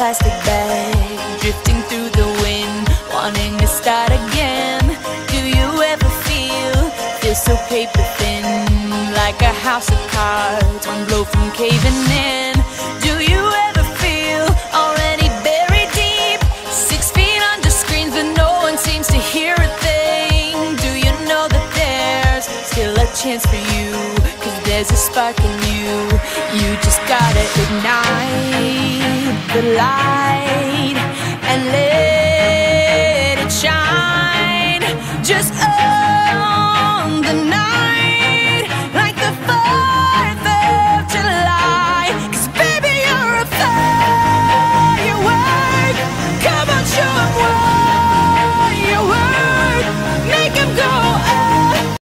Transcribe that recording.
plastic bag, drifting through the wind, wanting to start again. Do you ever feel so paper thin, like a house of cards, one blow from caving in? Do you ever feel already buried deep, 6 feet under screens but no one seems to hear a thing? Do you know that there's still a chance for you, 'cause there's a spark in you? You just gotta ignite the light.